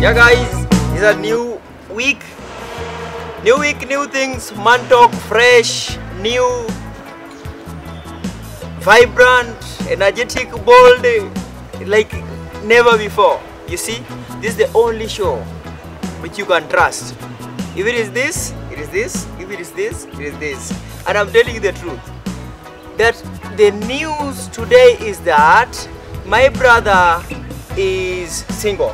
Yeah guys, it's a new week, new things, man talk, fresh, new, vibrant, energetic, bold, like never before. You see, this is the only show which you can trust. If it is this, it is this. If it is this, it is this. And I'm telling you the truth, that the news today is that my brother is single.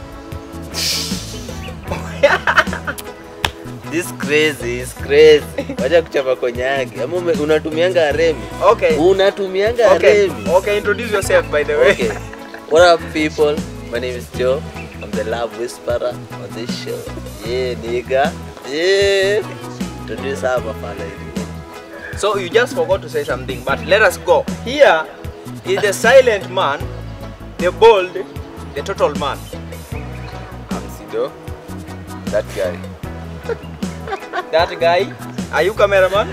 This crazy is crazy. Wacha kuchapa konyagi. Ama unatumianga remi. Okay. Unatumianga remi. Okay, introduce yourself by the way. Okay. What up people? My name is Joe. I'm the love whisperer on this show. Yeah, nigga. Yeah. Introduce our family. So you just forgot to say something, but let us go. Here is the silent man, the bold, the total man. I'm Sido. That guy. That guy. Are you cameraman?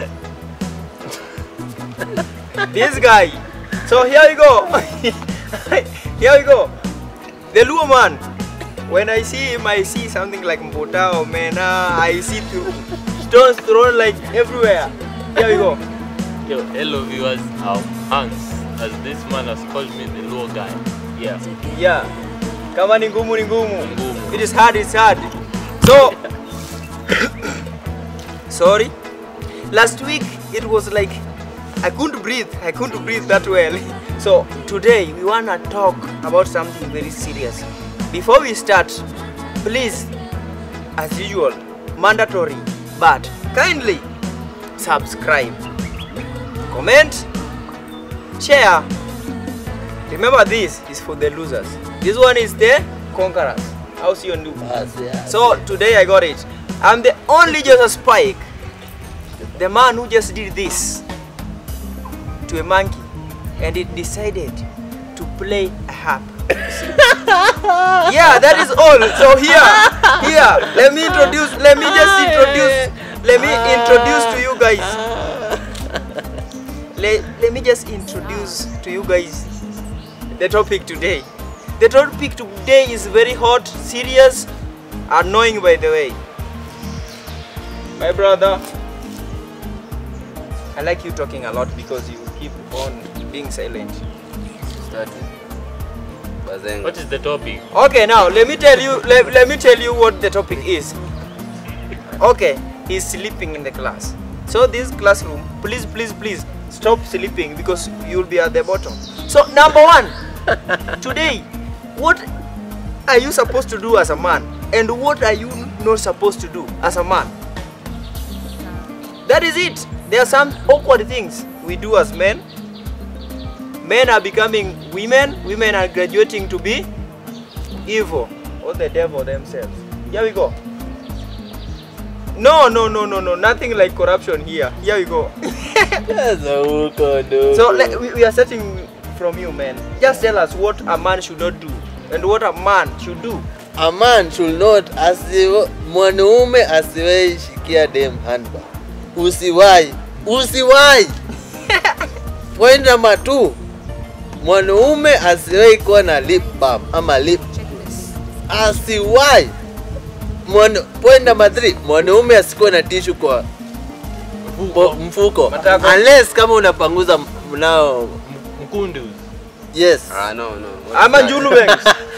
This guy. So here we go. Here we go. The Luo man. When I see him, I see something like Mbota or Mena. I see stones thrown like everywhere. Here we go. Yo, hello viewers, I'm Hans, as this man has called me the Luo guy. Yeah. Yeah. Kama ni ngumu ni ngumu. Ngumu. It is hard, it's hard. So, sorry. Last week it was like I couldn't breathe that well. So today we wanna talk about something very serious. Before we start, please, as usual, mandatory, but kindly subscribe, comment, share. Remember, this is for the losers. This one is the conquerors. How's your new? So today I got it. I'm the only Josah Spike, the man who just did this to a monkey, and it decided to play a harp. Yeah, that is all. So here, let me introduce to you guys. Let me just introduce to you guys the topic today. The topic today is very hot, serious, annoying by the way. My brother, I like you talking a lot because you keep on being silent. What is the topic? Okay, now let me tell you what the topic is. Okay, he's sleeping in the class. So this classroom, please stop sleeping because you'll be at the bottom. So number one, today, what are you supposed to do as a man, and what are you not supposed to do as a man? That is it. There are some awkward things we do as men. Men are becoming women, women are graduating to be evil, or the devil themselves. Here we go. No, nothing like corruption here. Here we go. So we are starting from you, man. Just tell us what a man should not do and what a man should do. A man should not mwanaume asiwahi shikia dem handbag. Usiwahi. Point number 2. Mwanaume asiwahi kuwa na lip balm ama lip asiwahi. Point number 3. Mwanaume asikuwe na tissue kwa mfuko. Unless kama unapanguza mnao Mkundu. Yes. No. I'm a Julubengs.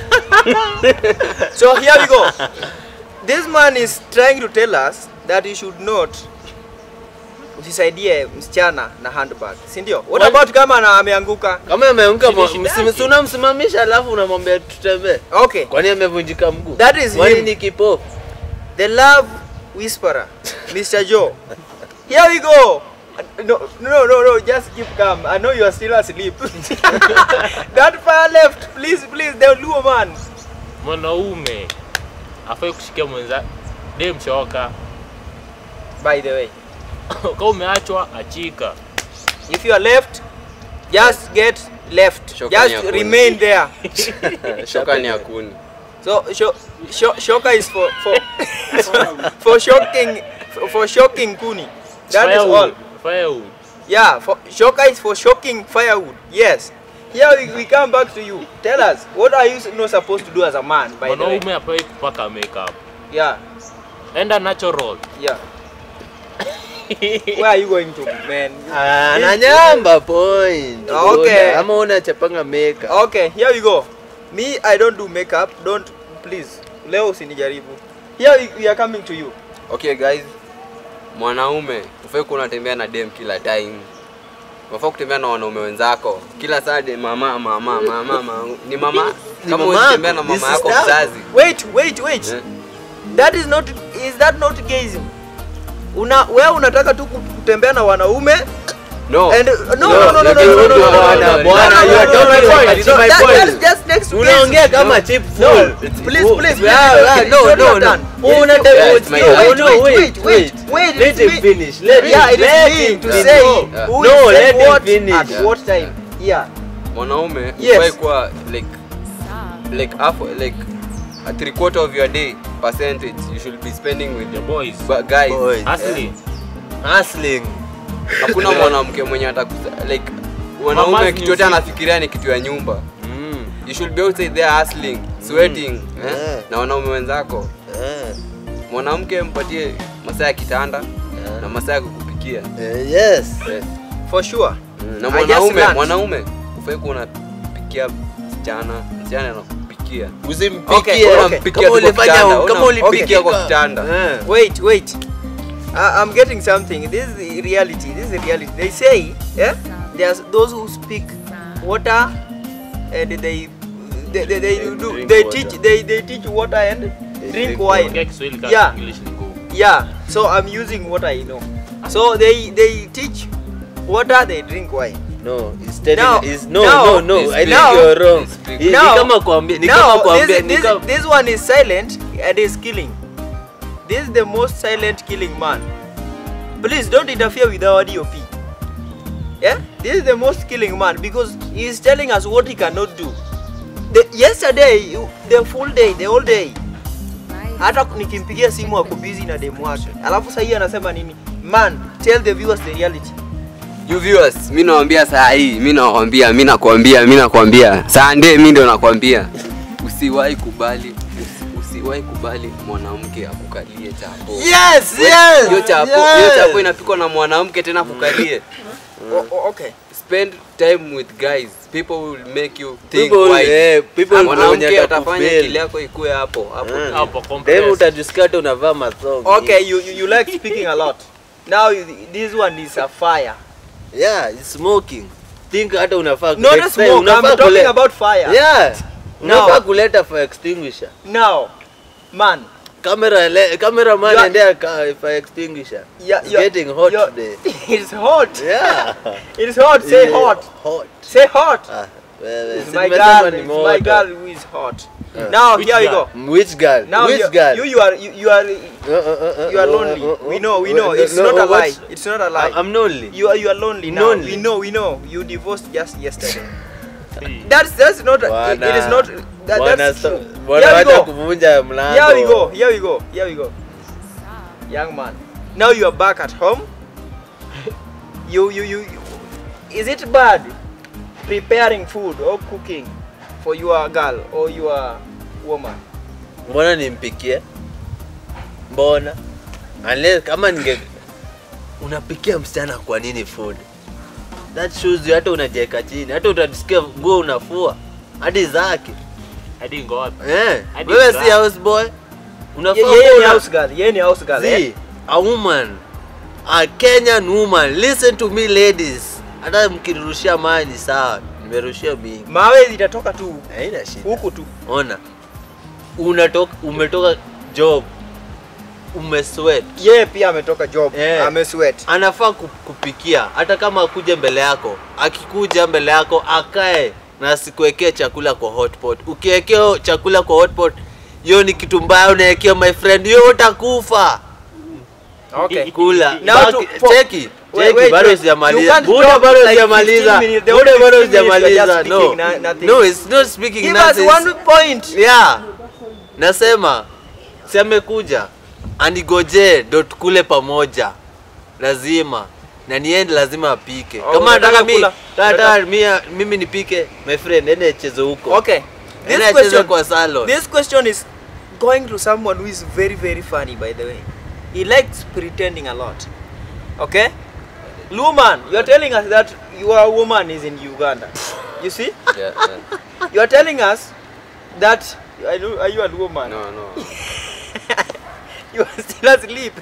So here we go. This man is trying to tell us that he should not usisaidie msichana na handbag. Si ndio? What about kama ameanguka? Kama ameanguka unamsimamisha alafu unamwambia tutembee. Okay. Kwani amevunjika mguu? That is Kwani him. ni kipofu? The love whisperer, Mr. Joe. Here we go. No, just keep calm. I know you are still asleep. That far left, please, the Luo man. Mwanaume afai kushikia mwenza dem shoka. By the way, Kama umeachwa achika. if you are left, just get left. Just remain there. Shoka ni akuni. So shoka is for shocking kuni. That is all. Firewood. Yeah, shoka is for shocking firewood. Yes. here we come back to you. Tell us, what are you not supposed to do as a man, by the way? Mwanaume hafai kupaka makeup. Yeah. Enda natural. Yeah. Where are you going to, man? Ananyamba point. Okay. Ama unachapanga makeup. Okay, here we go. Me, I don't do makeup. Don't, please. Leo usinijaribu. Here we are coming to you. Okay guys, mwanaume ufai kunatembea na dem kila time. Unafaa kutembea na wanaume wenzako. Kila saa de mama ni mama. Kama unatembea na mama yako mzazi. Wait. Yeah. That is not, is that not gayism? Wewe unataka tu kutembea na wanaume? No. And no. That's just next to unaongea kama cheap fool. Please. Wait. Let him finish. It is me to say who said what at what time. Yeah. Mwanaume ufai kwa like half, like a 3/4 of your day percentage you should be spending with your boys. But guys, hustling. Hakuna mwanamke mwenye like mwanaume kitu yote anafikiria ni kitu ya nyumba. You should be outside there hustling, sweating, na wanaume wenzako. Mwanamke mpatie masaa ya kitanda na masaa ya kukupikia. Yes. For sure. Na mwanaume ufai kuwa unapikia msichana anakupikia. Usimpikie. Kama ulipikia kwa kitanda. Wait. I'm getting something. This is reality. They say, there's those who speak water, and they teach water and drink wine. Yeah. So I'm using what I know. So they teach water, they drink wine. No, it's telling no. I think you're wrong. This one is silent and is killing. This is the most silent killing man. Please don't interfere with our DOP. Yeah? This is the most killing man because he is telling us what he cannot do. Yesterday, the full day, the whole day. Hata nikimpigia simu ako busy na demu wake. Alafu sasa hii anasema nini? Man, tell the viewers the reality. You viewers, mimi nawaambia saa hii, mimi nakwambia. Sunday mimi ndo nakwambia. Usiwahi kubali mwanamke akukalie chapo. Yes. Hiyo chapo inapikwa na mwanamke tena kukalie. Okay. Spend time with guys. People will make you think wise. Mwanamke atafanya kile yako ikue hapo. Then utajisikata unavaa mathongo. Okay, you like speaking a lot. Now this one is a fire. Yeah, it's smoking. Think hata unafaa not smoke, I'm talking about fire. Yeah. Unafaa kuleta fire extinguisher. Now, man. Cameraman and their fire extinguisher. Yeah, it's getting hot today. It's hot. Yeah. It's hot. Say hot. Say hot. It's my girl who is hot. Now here we go. Which girl? Now which girl? You are lonely. We know. It's not a lie. It's not a lie. I'm lonely. You are lonely now. Lonely. We know. You divorced just yesterday. That's not. It is not. That's true. Here we go. Young man. Now you are back at home. You. Is it bad preparing food or cooking for your girl or your woman? Mbona nimpikie? Mbona? Unless kama unapikia msichana kwa nini food? That shows you hata unajeka chini. Hata utasikia nguo unafua. Hadi zake. Hadi ngo wapi? Wewe si house boy. Unafua yeye ni house girl. See, a woman, a Kenyan woman. Listen to me ladies. Hata mkirushia maji sawa. Nimerushia mingi. Mawe zitatoka tu. Haina shida. Huku tu. Ona. Umetoka job. Umesweat. Yeye pia ametoka job. Amesweat. Anafaa kupikia hata kama akuje mbele yako. Akikuja mbele yako akae na asikuwekee chakula kwa hotpot. Ukiwekea chakula kwa hotpot, hiyo ni kitu mbaya unawekea my friend. Hiyo utakufa. Okay. Kula. Now cheki. Bado sijamaliza. No, it's not speaking nonsense. Give us one point. Yeah. Nasema si amekuja anigoje ndo tukule pamoja. Lazima na niende lazima apike. Oh, Kama nataka mimi nipike, my friend, ende chezo huko. Okay. This question is going to someone who is very, very funny, by the way. He likes pretending a lot. Okay? Luman, you are telling us that your woman is in Uganda. You see? Yeah. You are telling us that are you a woman? No. You are still asleep.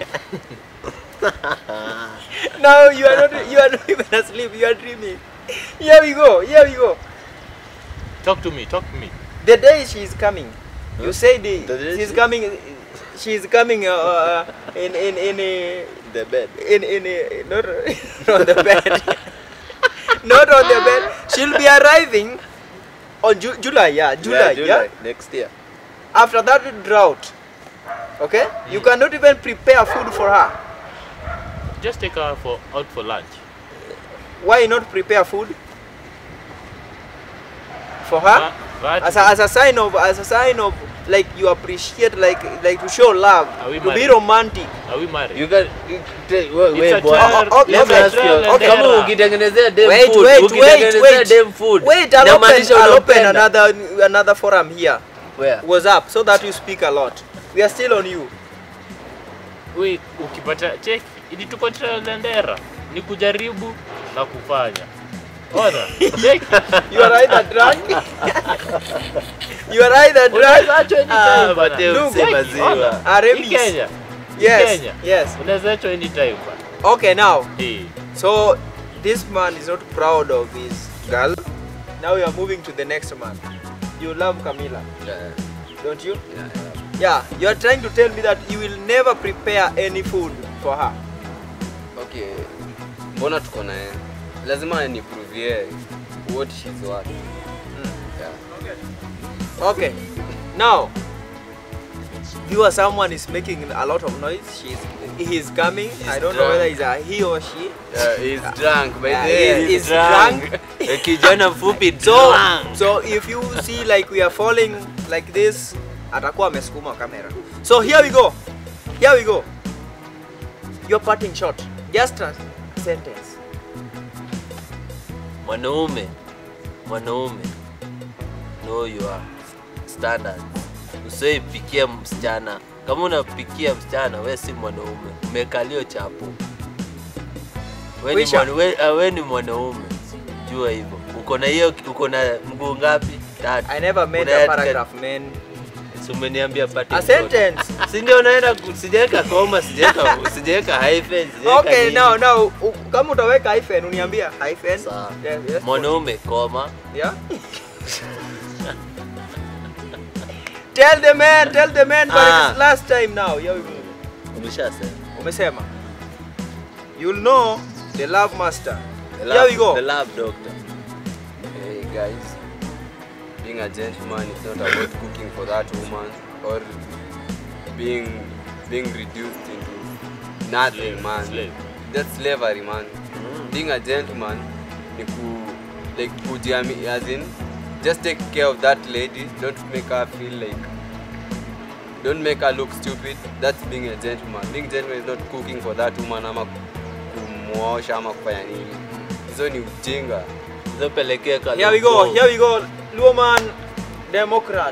No, you are not even asleep. You are dreaming. Here we go. Talk to me. The day she is coming, you say she's coming. She's coming in the bed. Not on the bed. Not on the bed. She'll be arriving on July. Yeah. Next year. After that drought, okay, you cannot even prepare food for her. Just take her out for lunch. Why not prepare food for her? As a sign of like you appreciate, like to show love, to be romantic. Are we married? You can wait, boy. Let me ask you. Kama ukitengenezea dem food. Wait, I'll open another forum here. Where? What's up? So that you speak a lot. We are still on you. Wait, ukipata check ili tuko Trelendera ni kujaribu na kufanya. Ona. You are either drunk. Kenya. Yes. Unaweza acha anytime. Okay, now. Hey. So this man is not proud of his girl. Now you are moving to the next man. You love Camila, Yeah. don't you? Yeah. Yeah. You are trying to tell me that you will never prepare any food for her. Okay. Mbona tuko na yeye? Lazima niprove what she's worth. Yeah. Okay. Now, viewer, someone is making a lot of noise. He's coming. I don't know whether it's a he or she. He's drunk by He's drunk. Kijana mfupi drunk. So if you see like we are falling like this, atakuwa amesukuma camera. So here we go. Your parting shot. Just a sentence. Mwanaume, know your standards. Usipikia msichana. Kama unapikia msichana, wewe si mwanaume. Umekalio chapo. Wewe ni mwanaume. Jua hivyo. Uko na mguu ngapi? Tatu. I never made a paragraph, man. Umeniambia parting a sentence. Si ndio unaenda sijaweka koma, sijaweka hyphen. Okay, now kama utaweka hyphen uniambia hyphen. Yes. Mwanaume koma. Yeah. Tell the man, but it's last time now. Here we go. Umesema. You'll know the love master. Here we go. The love doctor. Hey guys, being a gentleman is not about cooking for that woman or being reduced into nothing, man. Slave. That's slavery, man. Being a gentleman, as in, just take care of that lady. Don't make her feel like, don't make her look stupid. That's being a gentleman. Being a gentleman is not cooking for that woman ama kumuosha ama kufanya nini. Hizo ni ujinga. Here we go. Luoman Democrat.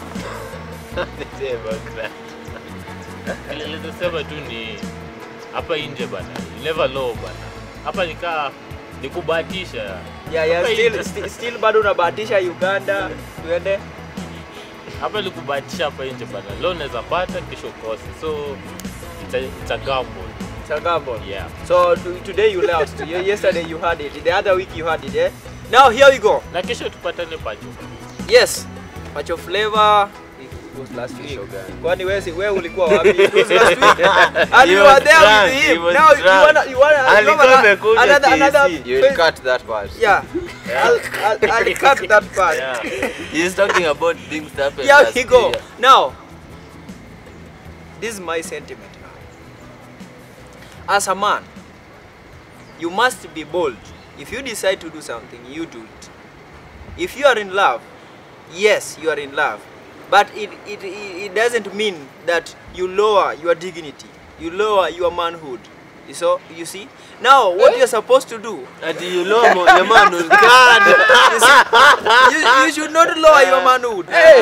Democrat. Ile sema tu ni hapa nje bana. Never low bana. Hapa ni kubahatisha. Yeah, still bado unabahatisha Uganda. Tuende. Hapa ni kubahatisha hapa nje bana. Leo unaweza pata kesho kosi. So it's a gamble. It's a gamble. Yeah. So today you lost. Yesterday you had it. The other week you had it, eh? Now here we go. Na kesho tupatane pacho. Yes. Pacho flavor. It was last week. Kwani wewe ulikuwa wapi? It was last week. And you were there with him. Now you wanna another. You will cut that part. Yeah. I'll cut that part. Yeah. He's talking about things that happened. Here we go. Now, this is my sentiment. As a man, you must be bold. If you decide to do something, you do it. If you are in love, yes, you are in love. But it doesn't mean that you lower your dignity, you lower your manhood. So you see, now what you're supposed to do, Ati you lower your manhood. God. you should not lower your manhood.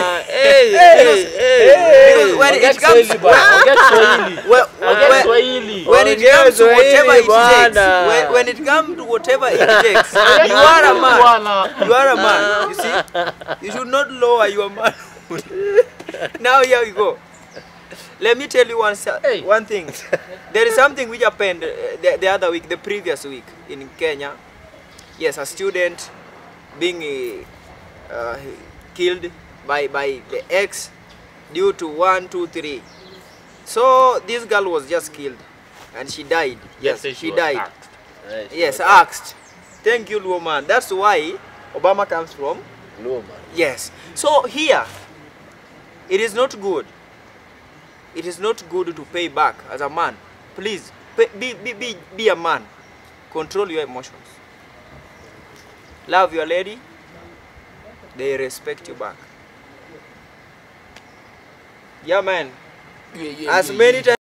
Hey. When it Forget comes Swahili, bana. Forget Swahili. Forget Swahili. when it comes to whatever it takes, when it comes to whatever it takes, you are a man. You are a man. You see, you should not lower your manhood. Now here we go. Let me tell you one thing. There is something which happened the other week, the previous week in Kenya. Yes, a student being killed by the ex due to 1, 2, 3. So this girl was just killed and she died. Yes, she died. Right. Yes, axed. Thank you, Luoman. That's why Obama comes from. Luoman. Yes. So here, it is not good. It is not good to pay back as a man. Please, be a man. Control your emotions. Love your lady. They respect you back. Yeah, man. As many times.